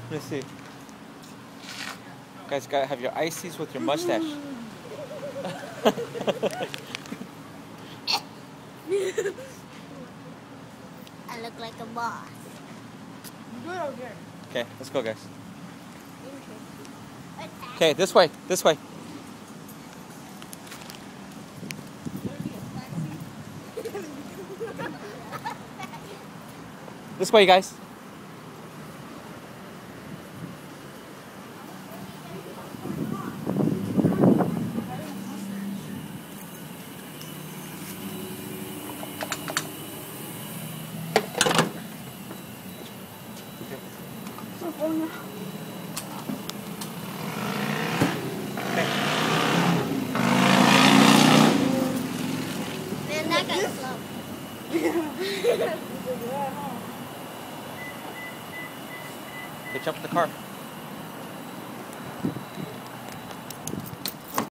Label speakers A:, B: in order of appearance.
A: Let me see. Guys, gotta have your ices with your mustache.
B: I look like a boss.
A: Okay, let's go, guys. Okay, this way, this way. This way, guys.
B: Man, that guy's slow.
A: Okay, jump in the car.